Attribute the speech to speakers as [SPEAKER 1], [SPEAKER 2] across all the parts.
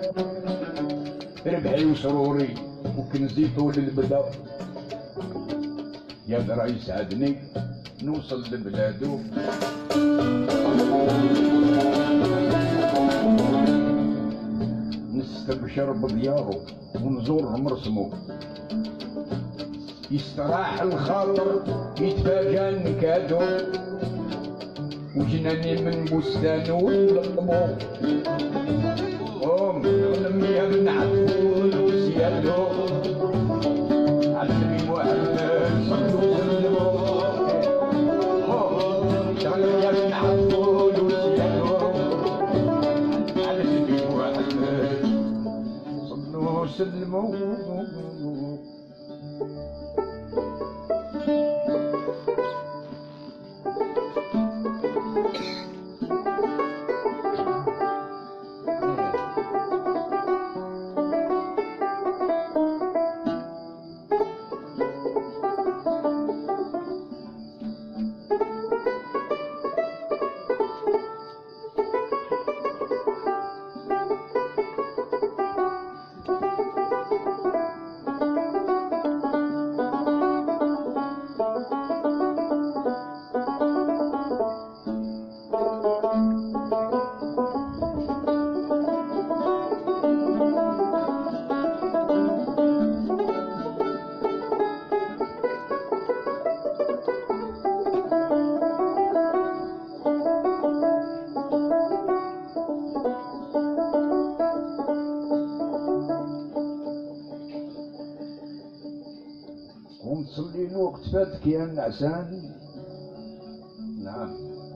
[SPEAKER 1] ربحي وسروري وكنزي طول البدا، يا درا يسعدني نوصل لبلادو. نستبشر بديارو ونزور مرسمو، يستراح الخاطر يتفاجأ نكادو، وجناني من بستانو يلقمو. ولميا من عفول وسيادو، علمي محمد صلو سلمو. ولميا من عفول وسيادو، علمي محمد صلو سلمو. ونصلي الوقت فاتك يا النعسان. نعم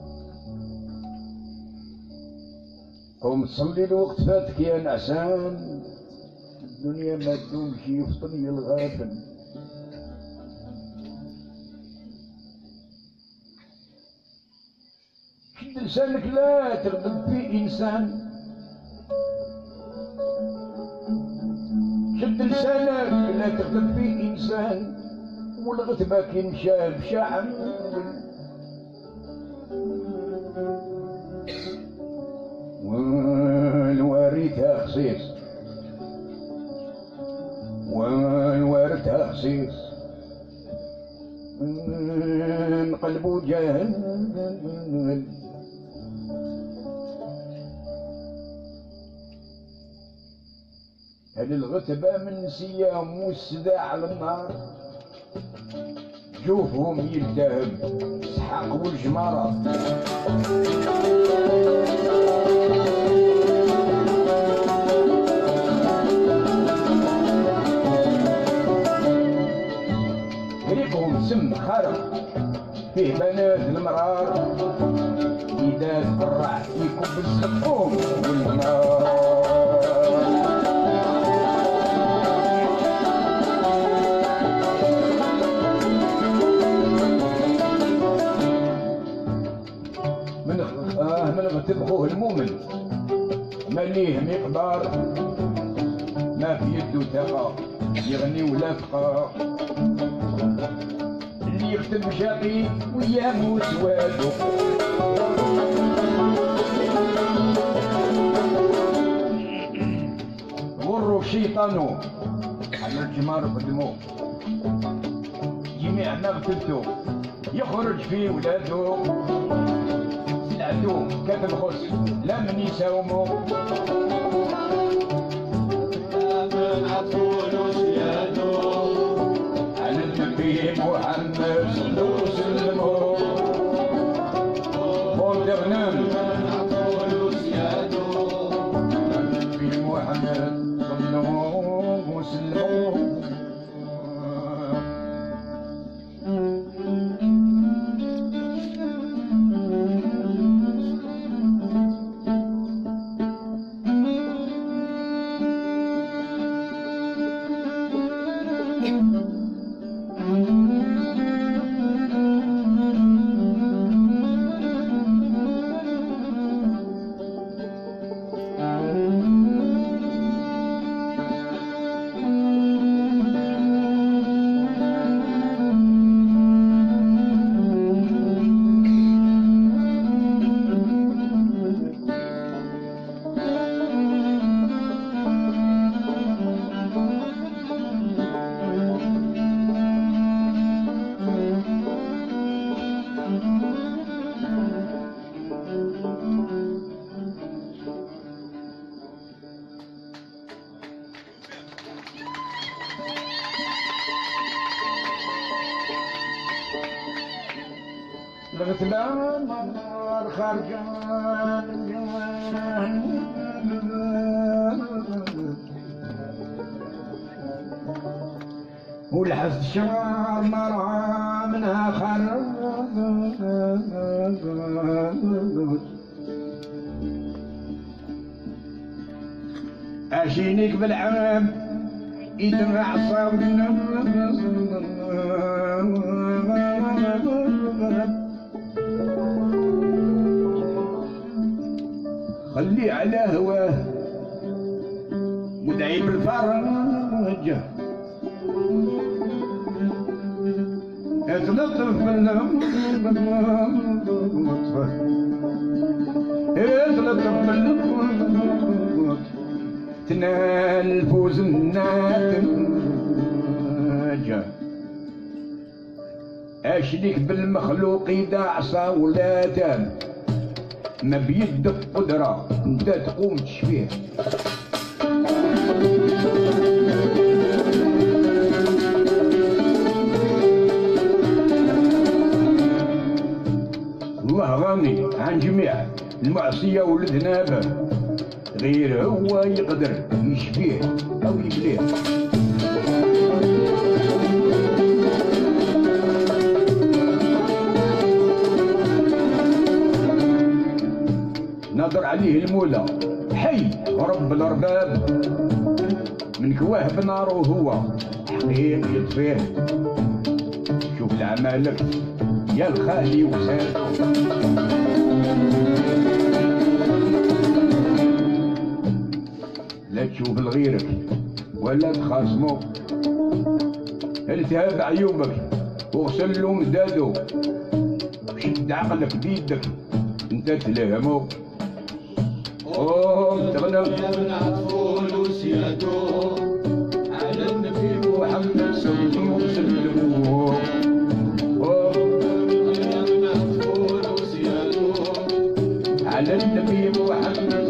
[SPEAKER 1] قوم تصلي الوقت فاتك يا نعسان، الدنيا ما تدومش يفطني الغافل. شد لسانك لا تغضب في انسان، شد لسانك لا تغضب في انسان، والغتبة كي مشى مشى عمول. والوارثة خصيص، والوارثة خصيص، قلبو جاهل. هل الغتبة من سيام والسداع على النار، جوفهم يلتهب اسحاق والجمارة. ريقهم سم خرق فيه بنات المرار، إذا تقرع يكب السقوم والنار. من غتب خوه المؤمن ما ليه مقدار، ما في يدو ثقة يغني ولا فقار. اللي يختم شقي ويامو سوادو، غرو شيطانو على الجمار قدمو، جميع ما غتبتو يخرج في ولادو. العدو كتب خص لا من يساومو، من عطولو سيادو، على النبي محمد صلو سلمو. قوم تغنم من عطولو سيادو، على النبي محمد صلو سلمو. غسلان خرجان والحس شمار مرعى منها خرج أشينك بالعام يدمع صابنا خلي على هواه مدعي بالفرج اتلطف من اللطف اتلطف من اللطف تنال فوز الناتج اشريك بالمخلوق اذا عصى ولا تام ما بيدك قدرة انت تقوم تشفيه الله غني عن جميع المعصية والذناب غير هو يقدر يشفيه او يبليه نظر عليه المولى حي رب الارباب من كواه بناره هو حقيقي يطفيه شوف العمالك يا الخالي وساد لا تشوف لغيرك ولا تخاصمو التهاب عيوبك وغسل له مدادو وشد عقلك بيدك انت تلهمو تغنم
[SPEAKER 2] يا من عطفول وسيادو على النبي محمد
[SPEAKER 1] سلموا سلموا
[SPEAKER 2] يا من عطفول وسيادو
[SPEAKER 1] على النبي محمد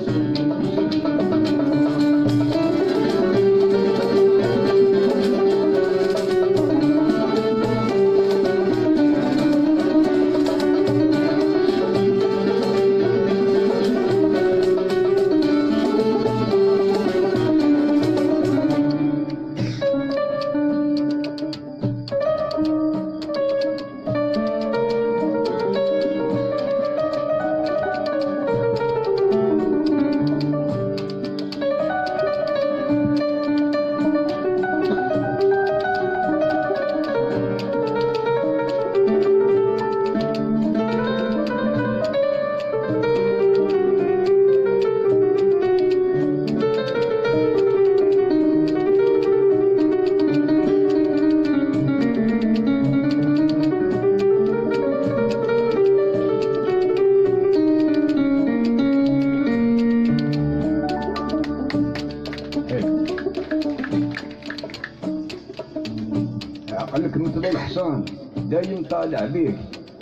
[SPEAKER 1] عقلك مثل الحصان دايم طالع بيك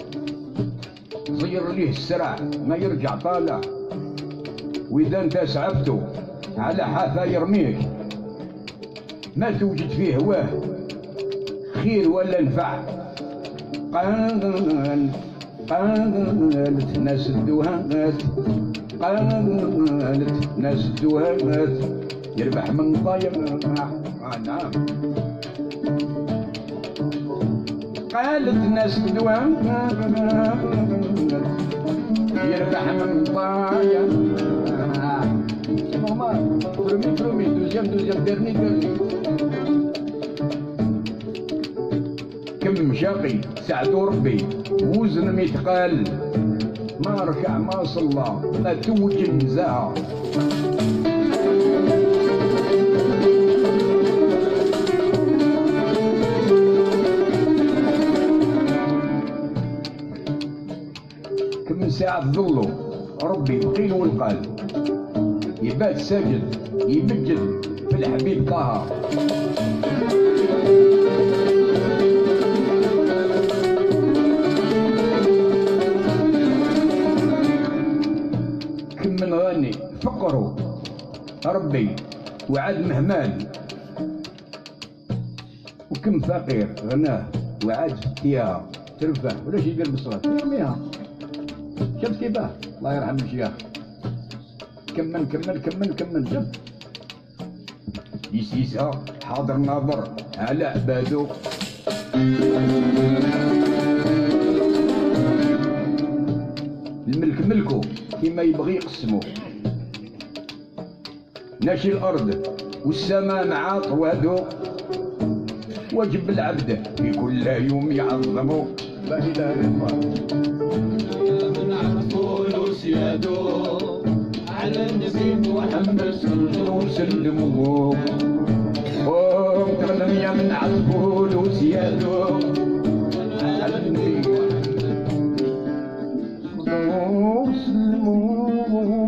[SPEAKER 1] صير ليه السرع ما يرجع طالع واذا انت سعبته على حافة يرميك ما توجد فيه هواه خير ولا نفع قالت ناس الدوهات قالت ناس الدوهات يربح من ضايم نعم قالت ناس الدوام يربح من ضايم برومي دوزيام ديرني كم مشاقي ساعدو ربي وزن ميتقال ما ركع ما صلى ما توج النزاهة كم من ساعة ظلوا ربي بقيل والقال يبات ساجد يبجد في الحبيب طه كم من غني فقروا ربي وعاد مهمال وكم فقير غناه وعاد فتياه ترفه ولا شي يدير بالصلاة يرميها. شفت كيفاه؟ الله يرحم الشيخ. كمل كمل كمل كمل شوف. يسيسها حاضر ناظر على عبادو. الملك ملكو كيما يبغي يقسمو. ناشي الأرض والسماء مع طوادو. واجب العبد في كل يوم يعظمو. لا إله إلا الله.
[SPEAKER 2] يا من عرفوا سيادو على النبي محمد صلوا
[SPEAKER 1] وسلموا. تغنم يا من عرفوا سيادو على النبي صلوا وسلموا.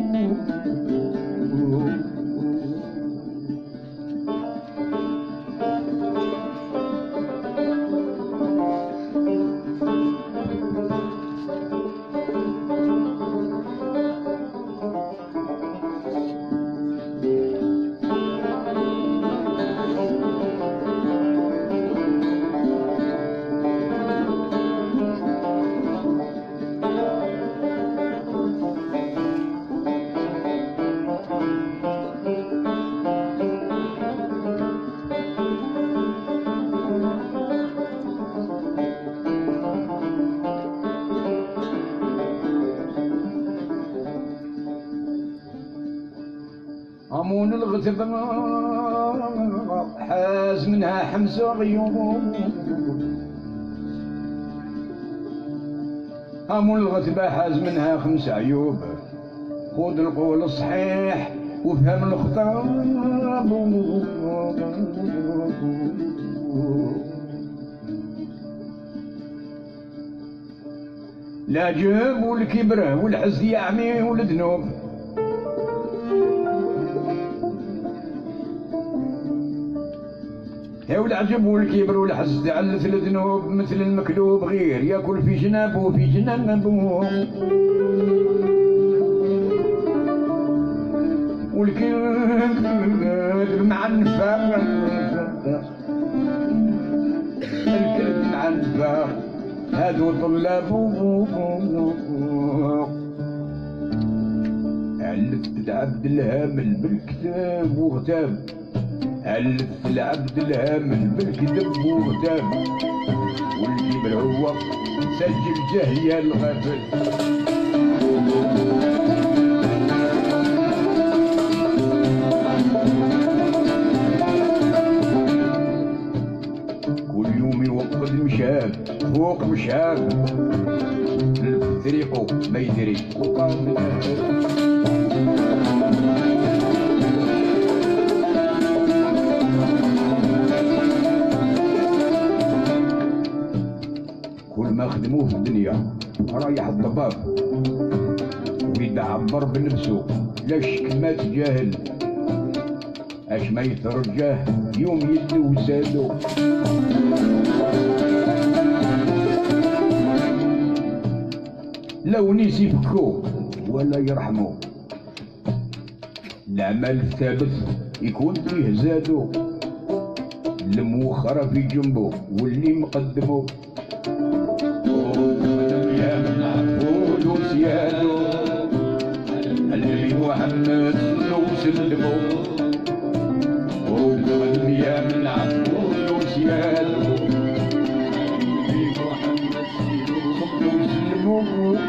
[SPEAKER 1] أمون الغتب حاز منها حمس غيوم. أمون الغتب حاز منها 5 عيوب. خذ القول الصحيح وفهم الخطاب. لا جب والكبر والحز يعمي والذنوب. يا والعجب والكبر والحسد علت الذنوب مثل المكلوب غير ياكل في جنابه وفي جنابه. والكلب مع النفاق. الكلب مع النفاق هادو طلابه. علت العبد الهامل بالكتاب وغتاب. ألف العبد الهامل بالكذب وغتاب. والكبر هو سجل جهية الغافل. كل يوم يوقد مشاب فوق مشاب. طريقه ما يدري وقام. ما خدموه في الدنيا رايح الضباب ويتعبر بنفسه. لا شك ما تجاهل اش ما يترجاه يوم يدو وسادو. لو نسي فكو ولا يرحمو. العمل الثابت يكون فيه زادو. الموخرة في جنبه واللي مقدمه. يا من عفو سيادو النبي محمد وسلموا. يا من عفو سيادو النبي محمد وسلموا.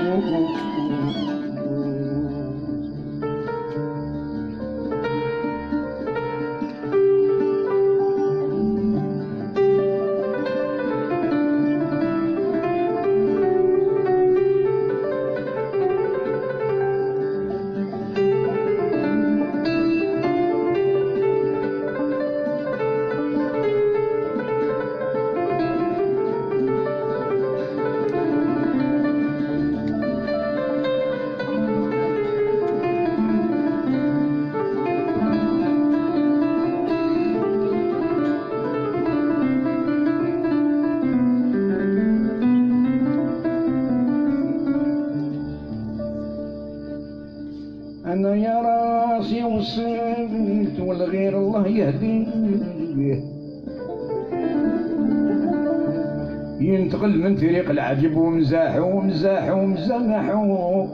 [SPEAKER 1] أنا يا راسي وصلت والغير الله يهديه. ينتقل من طريق العجب ومزاحو ومزاحو ومزاحو.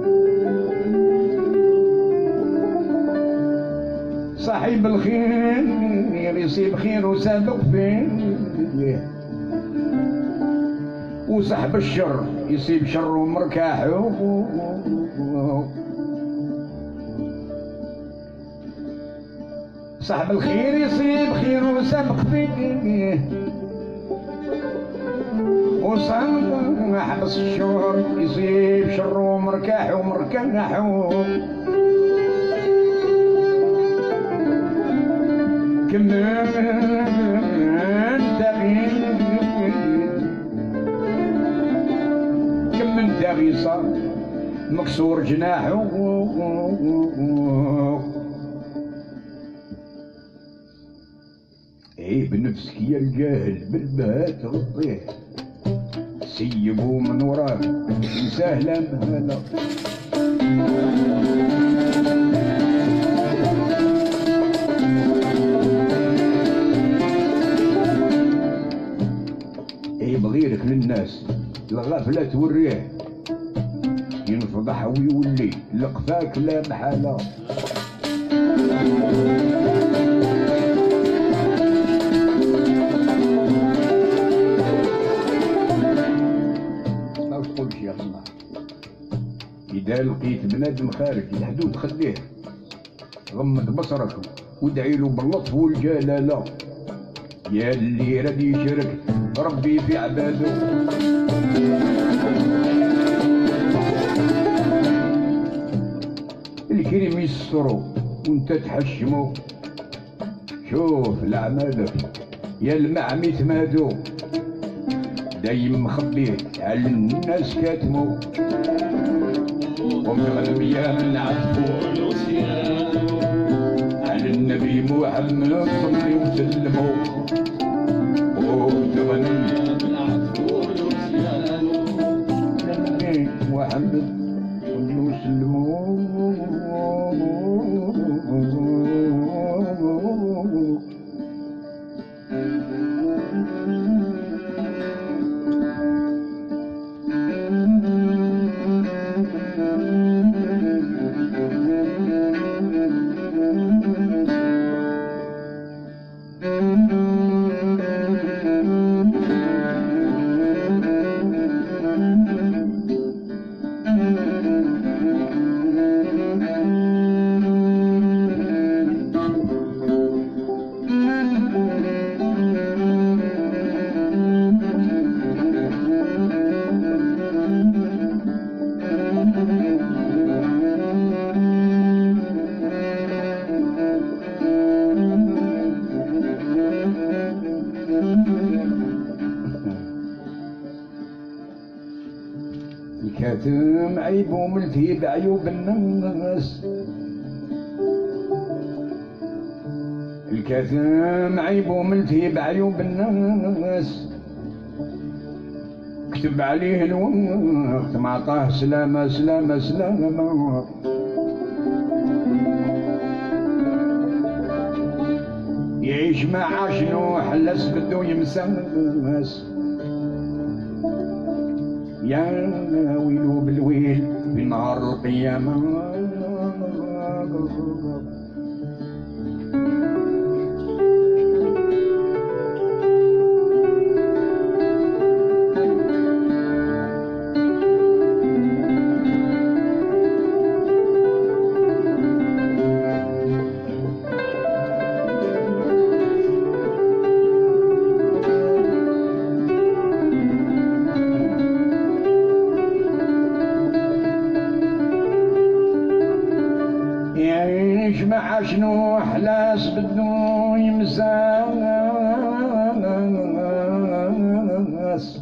[SPEAKER 1] صاحب الخير يصيب خير وسابق فيه، وصاحب الشر يصيب شر ومركاحو. صاحب الخير يصيب خير وسابق فيه، وصاحب الشر يصيب شر ومركاحو ومركاحو. كمن تغي صار مكسور جناحه. عيب نفسك يا الجاهل بالبهات غطيه، سيبوا من وراك سهلا هلا. عيب غيرك للناس الغفلة توريه، ينفضح ويولي لقفاك لا محالة. ما تقولش يا الله، إذا لقيت بنادم خارج الحدود خليه، غمض بصرك وادعي له باللطف والجلالة، يا اللي راد يشارك ربي في عباده. الكريم يسرو وانت تحشمو، شوف لعمالك يا المعمي تمادو، دايم مخبيه على الناس كاتمو. ومغنم يا من عفو وسيانو على النبي محمد صلي وسلمو. ومغنم يا من عفو وسيانو محمد صلي وسلمو. الكاتم عيبه ملتهي بعيوب الناس، الكاتم عيبه ملتهي بعيوب الناس. كتب عليه الوقت ما عطاه سلامة سلامة سلامة. يعيش مع شنو حلس بدو يمساس، يا ويلو بالويل في نهار القيامة. يعيش مع شنو حلاس بدو يمساس،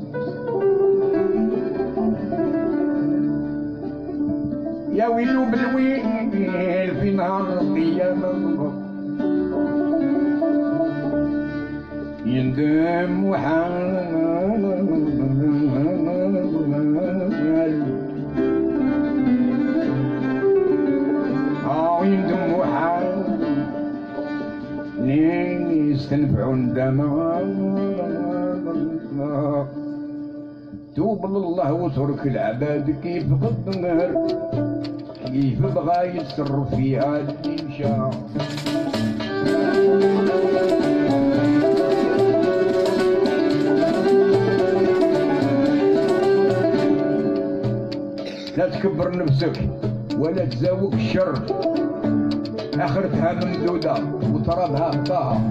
[SPEAKER 1] يا ويلو بالويل في نهار القيامة. يندم وحال ويندم وحال يستنفعوا ندما. توب لله وترك العباد كيف قدر، كيف بغى يتصرف فيها اللي مشى. لا تكبر نفسك ولا تزاوق الشر، اخرتها ممدودة وترابها بطاها.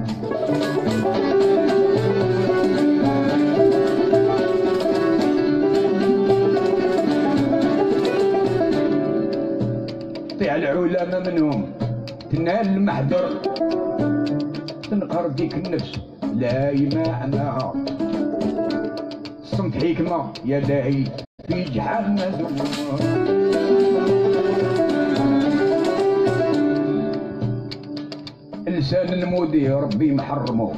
[SPEAKER 1] طيع العلماء منهم تنال المحضر، تنقر ديك النفس لا يماع معها. الصمت حكمة يا داعي في جحر مذموم. لسان المودي ربي محرمه،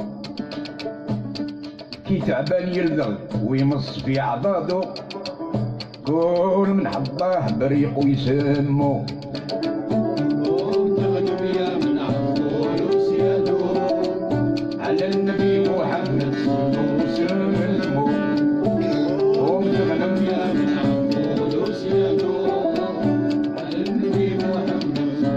[SPEAKER 1] كي تعبان يلذغ ويمص في عضاده، كل من حظاه بريق ويسمو.
[SPEAKER 2] تغلب يا من عفو سيادو
[SPEAKER 1] على النبي محمد صلى وسلموا.
[SPEAKER 2] تغلب يا من عفو سيادو على النبي محمد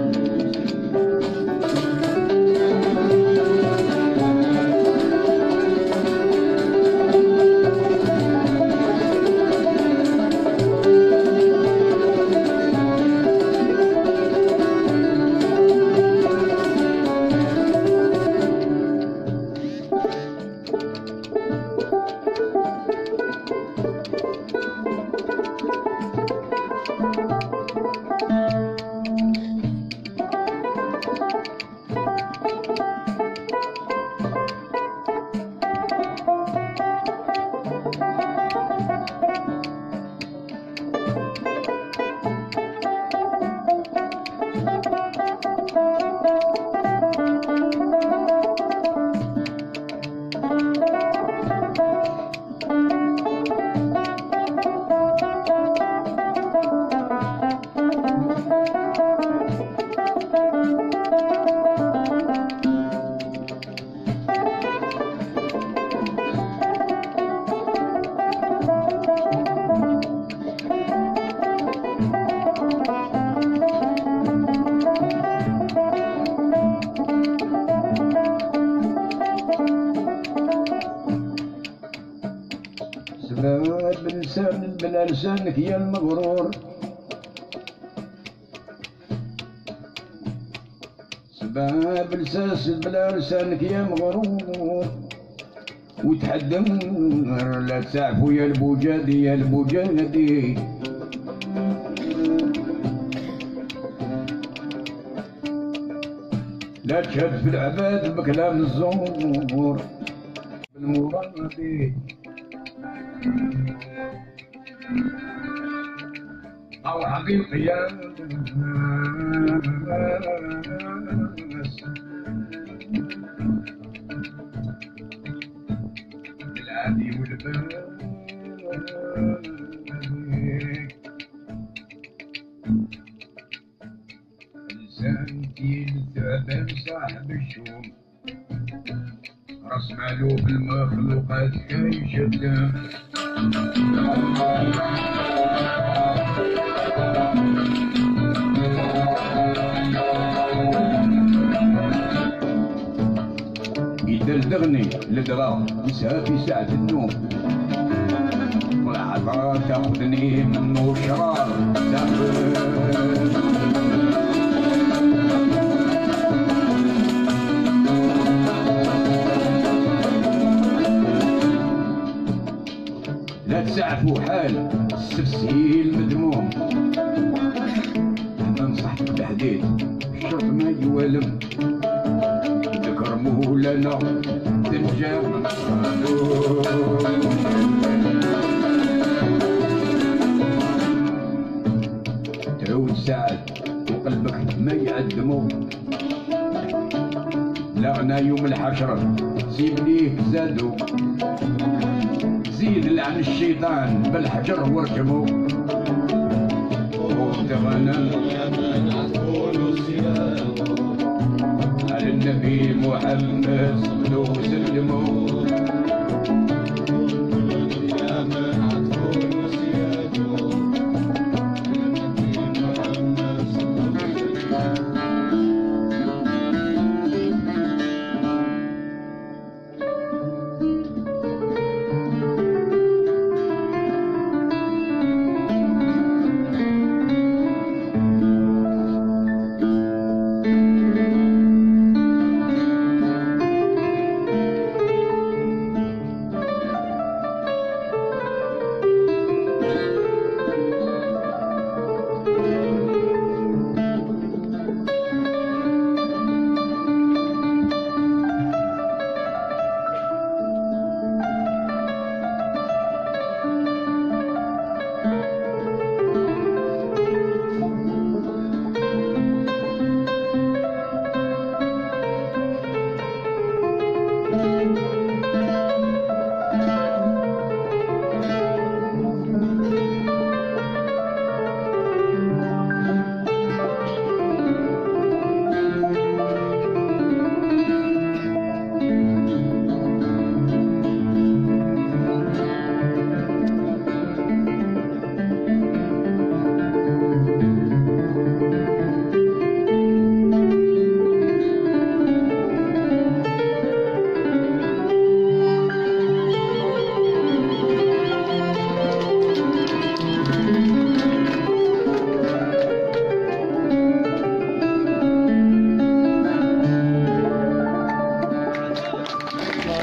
[SPEAKER 1] سبب بلا لسانك يا المغرور، سباب لساس بلا لسانك يا مغرور. وتحدمر لا تعفو يا البوجادي يا البوجادي. لا تشهد في العباد بكلام الزور بالمرادي. أو حقيقي يا بالعادي والبادي. لسانتي للتعبان صاحب الشوم، راس مالو في المخلوقات كي شدام. يدلدغني لدغا يسهى في ساعة النوم، والعطا تاخذني منو شرار لا تسعفوا حال السفسيل مذموم. انا نصحتك بحديث الشرط ما يوالم، ذكر مولانا تنجم تعود سعد وقلبك ما يعدمو. لغنا يوم الحشرة سيب ليك زادو، زيد لعن الشيطان بالحجر وارجمو. وتغنى على النبي محمد صلوا وسلموا.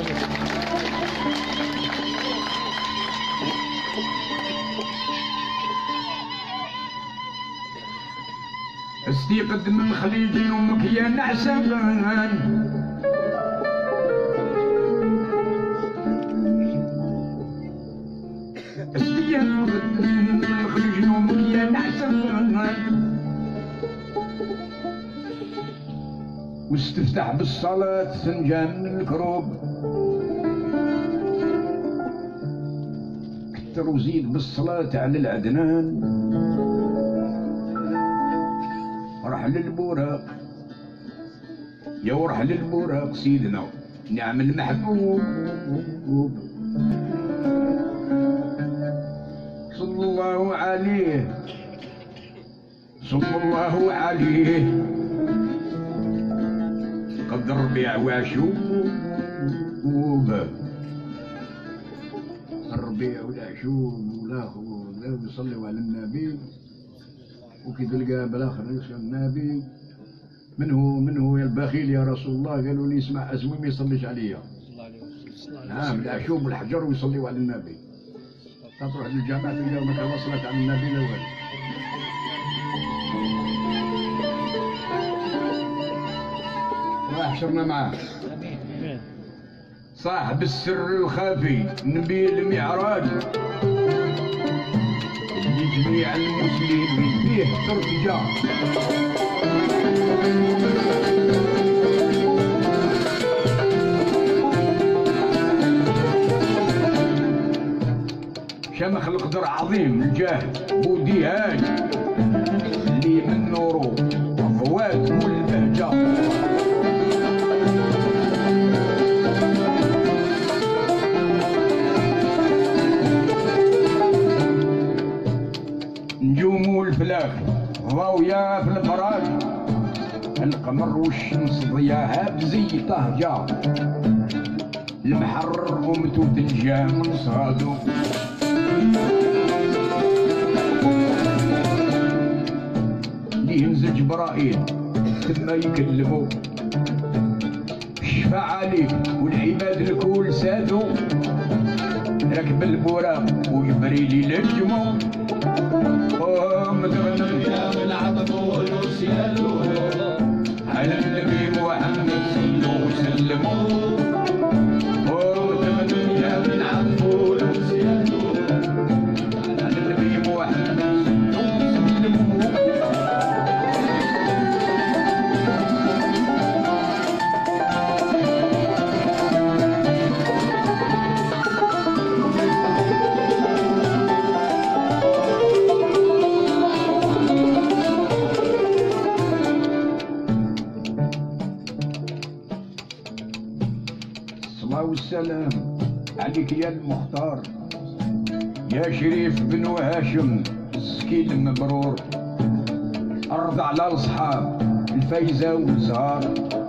[SPEAKER 1] استيقظ من خليج يومك يا نعسان استيقظ من خليج يومك يا نعسان واستفتح بالصلاة فنجان الكروب كتر وزيد بالصلاة على العدنان راح للبوراق يا وراح للبوراق سيدنا نعم المحبوب صلى الله عليه صلى الله عليه قد ربيع وعشوب الربيع والعشوب والاخر يصلوا على النبي وكي تلقى بالاخر يسال النبي من هو يا البخيل يا رسول الله؟ قالوا لي اسمع اسوي ما يصليش عليا. نعم العشوب والحجر ويصليوا على النبي. تروح للجامعة تلقاهم ما وصلت على النبي الاول. الله يحشرنا معاه. صاحب السر الخفي نبي المعراج لجميع المسلمين فيه ارتجاع. شمخ القدر عظيم الجاه بوديهاج اللي من نوره الضوات والبهجه. نجوم والفلاك ضاوية في الفراج القمر والشمس ضياها بزي طهجة المحر قومتو تنجا من صادو اللي ينزل جبرائيل ثم يكلمو الشفاعة عليك والعباد الكل سادو ركب البوراق وجبريل للجمو متغنم يا بالعطف والوسيال على النبي محمد صلوا وسلموا متغنم يا بالعطف والوسيال على النبي محمد صلوا وسلموا. والسلام عليك يا المختار يا شريف بن هاشم السكين المبرور أرض على الأصحاب الفايزة والزهار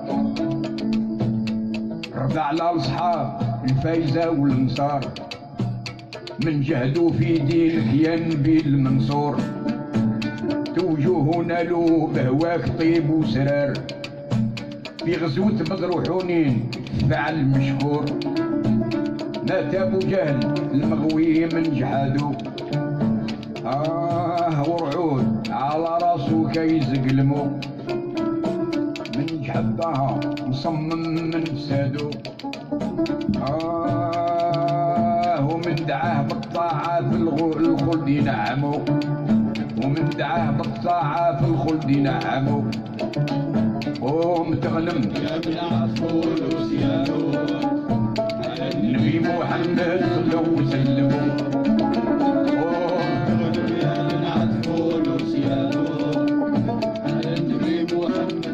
[SPEAKER 1] أرض على الأصحاب الفايزة والنصار من جهدوا في دينك يا نبي المنصور توجهنا له بهواك طيب وسرار في غزوة بدر وحنين فعل مشكور مات ابو جهل المغوي من جحادو ورعود على راسو كيزقلمو من جحدها مصمم من فسادو ومن دعاه بالطاعة في الخلد ينعمو ومن دعاه بالطاعة في الخلد ينعمو متغنم يا بالعفو والوسيانو على النبي محمد صلوا وسلموا متغنم يا بالعفو والوسيانو على النبي محمد.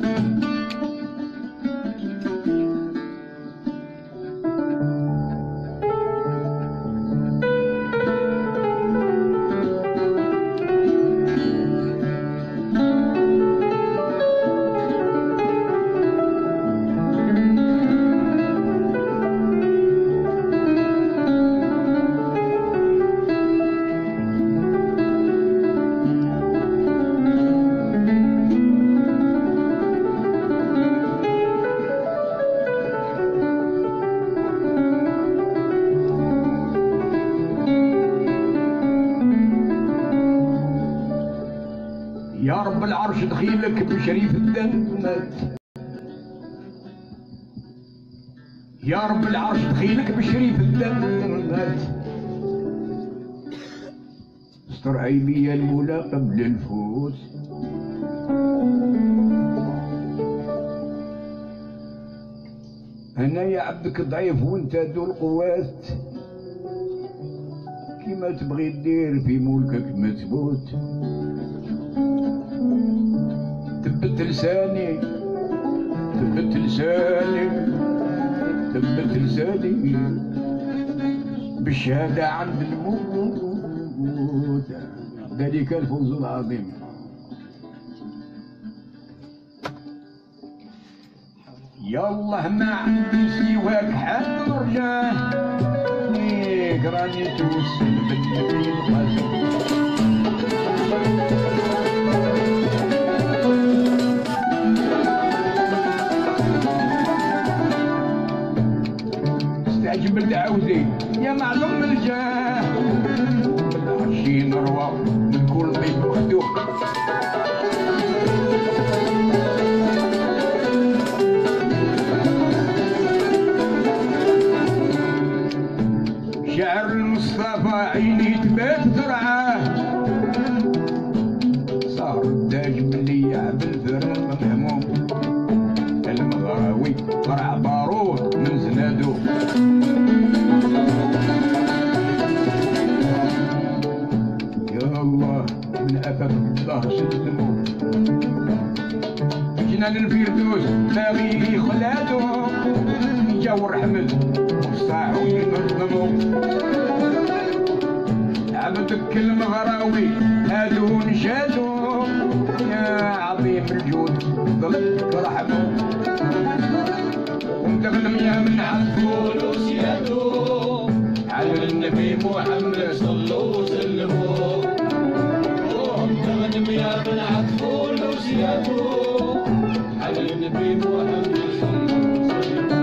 [SPEAKER 1] رب العرش دخيلك بشريف الدمات، يا رب العرش دخيلك بشريف الدمات، استر عيبي يا المولى قبل الفوت. أنا يا عبدك ضعيف وانت ذو القوات، كيما تبغي دير في ملكك مثبوت. ثبت لساني ثبت لساني ثبت لساني بالشهادة عند الموت، ذلك الفوز العظيم. يا الله ما عندي سواك حد رجاه، راني توسل بالنبي القاسم. استعجب الدعوزي يا معلوم الجاه، بالعرشين روى من كل بيت مخدوم. شعر المصطفى عيني تبات ترعاه، صار الداج ملي يعبل فرام مهموم. المغراوي فرع بارود من زنادو، يا الله من أفاك الله سلمو. جنان الفردوس باغي خلادو، جاو الرحمد وصاحو ينظمو. عبدك المغراوي هادو نشادو، يا عظيم الجود ظلك رحمو. ومتغنم يا من عالفول وسيادو، على النبي محمد صلوا وسلموا. ومتغنم يا من عالفول وسيادو، على النبي محمد صلوا وسلموا.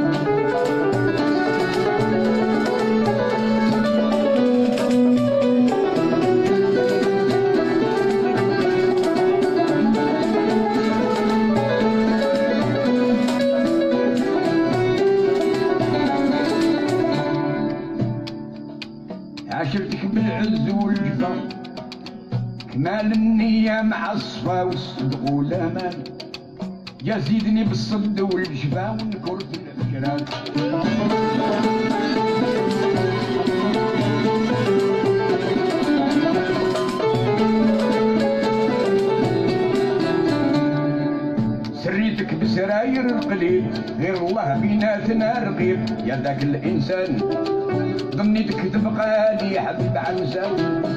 [SPEAKER 1] عشرتك بالعز والجفا، كمال النية مع الصفا والصدق والامان. يا زيدني بالصد والجفا ونكر في الفكرات. سريتك بسراير القليل، غير الله بيناتنا رقيب. يا ذاك الانسان ظنيتك تبقى لي حبيب عنسان.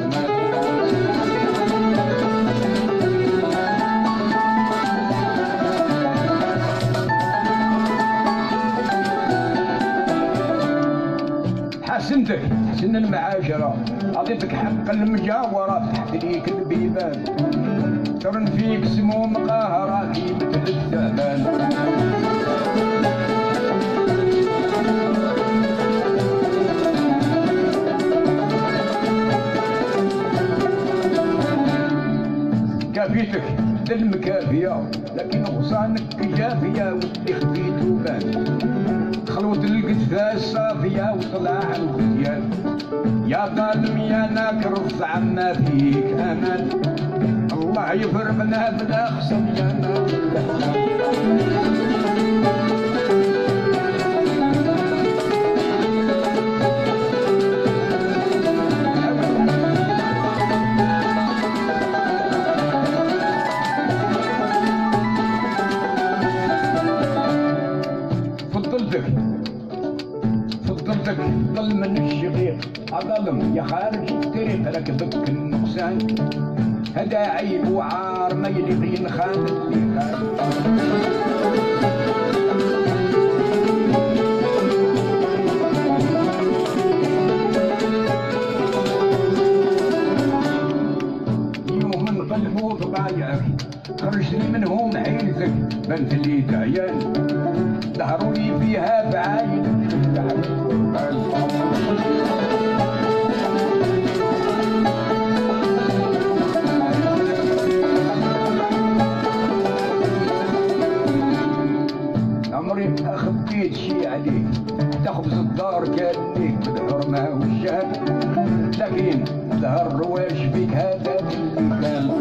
[SPEAKER 1] حسنتك حسن المعاشرة، أعطيتك حق المجاورة، فتحت ليك البيبان. ترن فيك سموم قاهرة في مثل الثعبان. كافيتك للمكافية، لكن غصانك جافية واللي خفيت وبان. خلوة القذفة الصافية وطلع الخزيان. يا ظالم يا ناكر الطعم ما فيك امان. الله يفرقنا بلا خصم يا ناكر الطعم. فضلتك ضل من الشقيق أظلم يا خارج الطريق، ركبك النقصان. هذا عيب وعار ما يليق ينخان اللي خان. يوم نقلبو ضبايعك، خرجتني منهم عيلتك، بنت اللي تعيان. ظهروني فيها بعايد بيت شي عليك حتى خبز الدار كان ليك بالحرمة والشان، لكن ظهر واش بيك هذا اللي كان.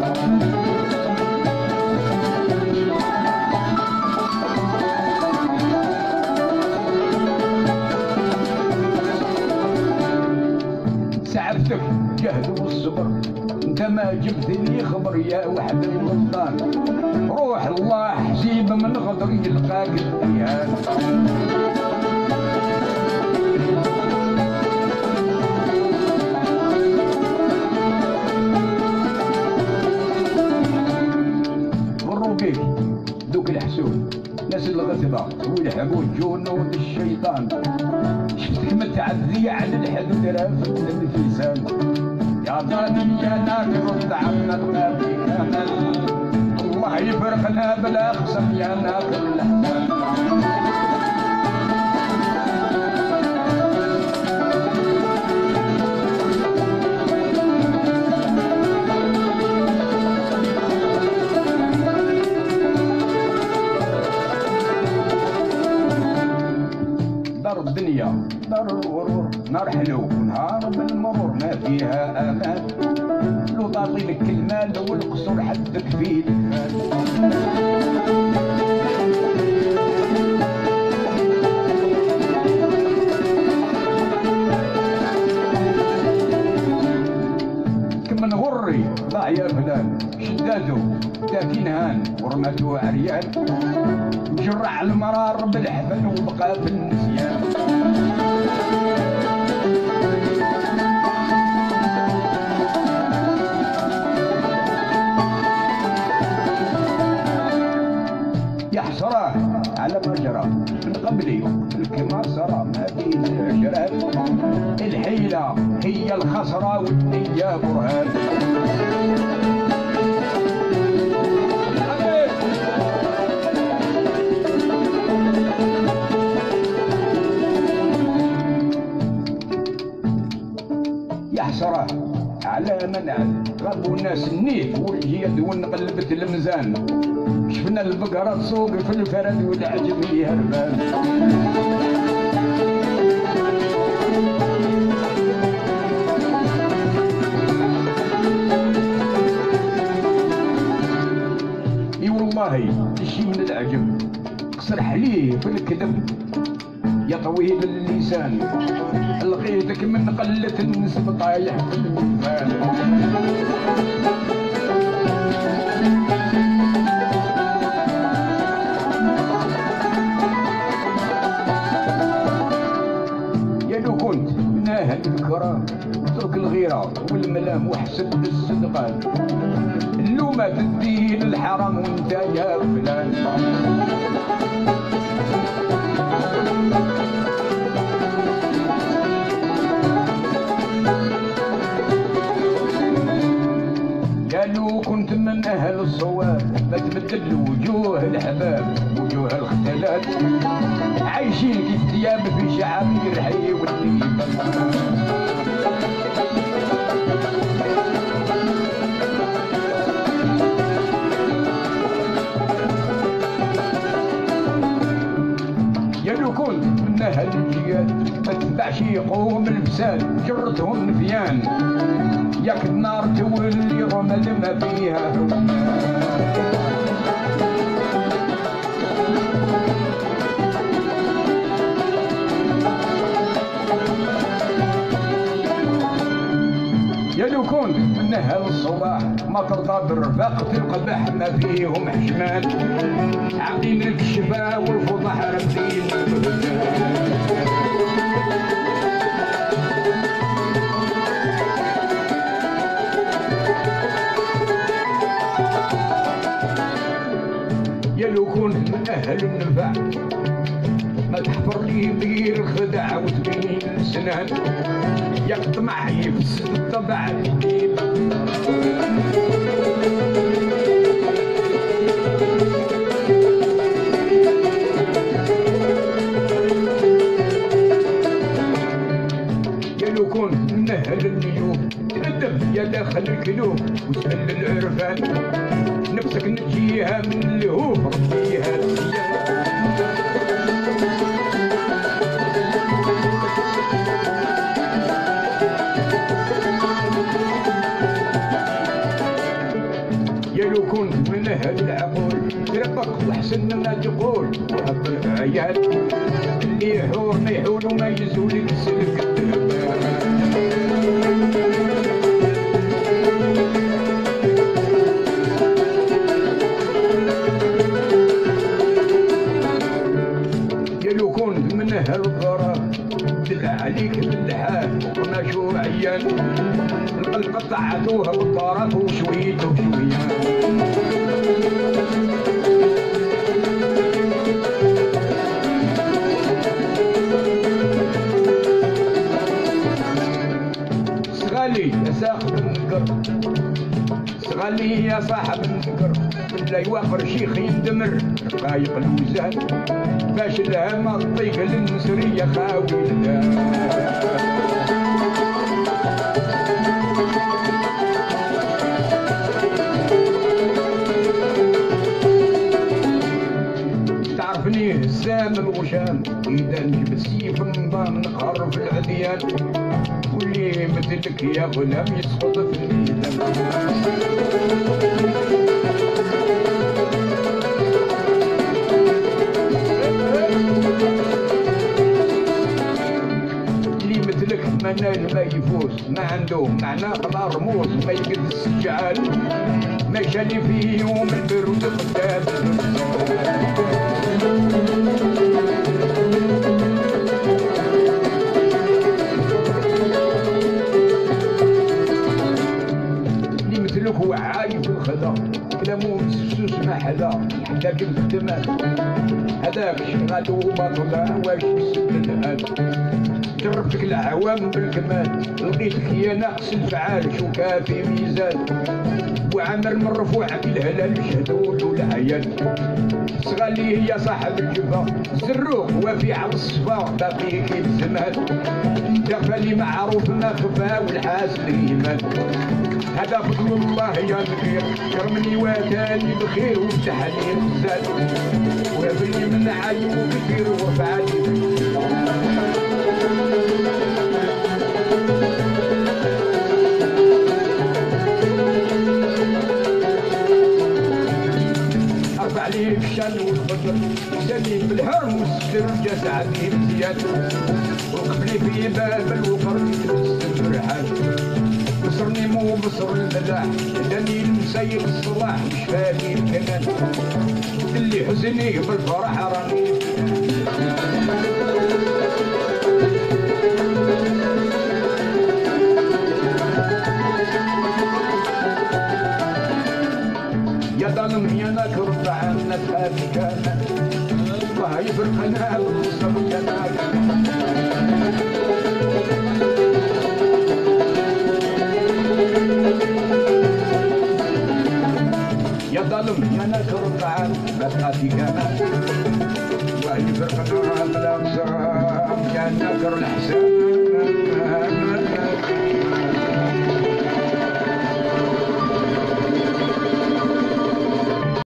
[SPEAKER 1] سعفتك جهد والصبر انت ما جبت لي خبر يا وحد الغلطان، روح الله حسيب من غدر يلقاك الايام. مروا بيك دوك الحسود ناس الغثبة ويلحقوا الجنود الشيطان، شفتك متعذية على الحدود رافد الفيسان، يا ضاني يا ناكر الطعام ما في كمال، الله يفرقنا بلا خصم يا ناكر الحسان. دار الدنيا دار الغرور نار حلو ونهار بالمرور ما فيها امان، لو تعطي لك المال والقصور حدك فيه المال. كم من غري ضاع يا فلان، شدادو تاكين هان ورماتو عريان، جرع المرار بالحفن وبقى في النسيان. يا حسرة على ما جرى من قبلي الكما صرا ما بين العشرات، الحيلة هي الخسرة والنية برهان. يا حسرة على من غابوا الناس النيف والجياد ونقلبت الميزان، شفنا البقرة تسوق في الفرد والعجم يهربان. اي والله شي من العجب قصر حليه في الكذب يا طويل اللسان، لقيتك من قلة النسب طايح في الميزان. يا لو كنت من اهل الكرام اترك الغيرة والملام وحسد الصدقان، اللومة تدين الحرام وانت يا فلان. لو كنت من اهل الصواب ما تبدل وجوه الحباب وجوه الختلات، عايشين كيف ثياب في شعابير الحي والديب. يا لو كنت من اهل الجياد ما تتبعش يقوم الفساد جرتهم نفيان، ياك النار تولي رمل ما فيها يا لو كنت من اهل الصباح ما ترضى بالرفاق القبح ما فيهم حشمان، عاقين لك الشفاء والفضح ربين. يا لو كنت من اهل النفع ما تحفر لي غير خدع وتبين السنان، ياك طمع يفسد الطبع الجديد. يا لو كنت من اهل النجوم تندم يا داخل الكلوب وسأل العرفان، نفسك نجيها من اللهوب ربيها السيان. وما يزولك سلك الدهب. لو كنت من اهل الغرام دلع عليك باللحاف مشروعيا القلب قطعتوها بالطرف وشوية وشوية. صغالي يا صاحب النقر، صغالي يا صاحب النقر، لا يوافر شيخ يندمر رقايق الوزان باش الهمة تطيق للنسرية خاوية. تعرفني هزام الغشام إذا نجيب السيف نظام نقهر في العديان واللي مثلك يا غلام يسقط في الميدان. منال ما يفوز ما عنده معنى خلا رموز ما يقد السجعان ما شالي فيه يوم البرود قدام. اللي مثلك هو عايف الخدا كلامه مسوس ما حدا لكن في الدماغ هذاك شغال وبطل واش يسد الهاد. جربتك العوام بالكمال لقيتك يا ناقص الفعال شو كافي ميزان وعمر من رفوع بالهلال شهدول والعيال. صغالي هي صاحب الجبهة زروق وفي عرض الصفا باقي كيف زمان دخلي معروف ما خفا والحاسد الايمان. هذا فضل الله يا الخير كرمني واتاني بخير وفتح لي الزاد وابني من عيب كثير ورفعني. ارفع لي الشان والفجر سليم بالهرم والسر جاز عليه مزيان وقبلي في باب الوفر يتبسم فرحان. بصرني مو بصر الملاح لاني المسير الصلاح مش فاهمي الكلام اللي حزني بالفرح راني. يا ظالم يا ناكر الطعام نتخافي كمان الله يفرقنا بالصبر يا ناكر. يا ظالم يا ناكر الطعام نتخافي كمان الله يفرقنا بالصبر يا ناكر الحساب.